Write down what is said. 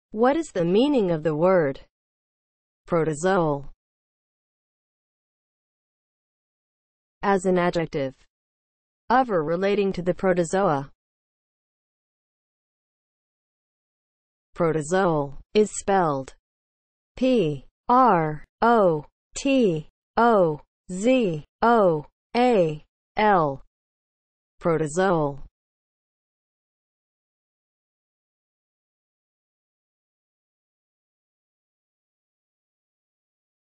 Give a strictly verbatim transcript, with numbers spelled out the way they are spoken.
What is the meaning of the word protozoal as an adjective of or relating to the protozoa? Protozoal is spelled P R O T O Z O A L. Protozoal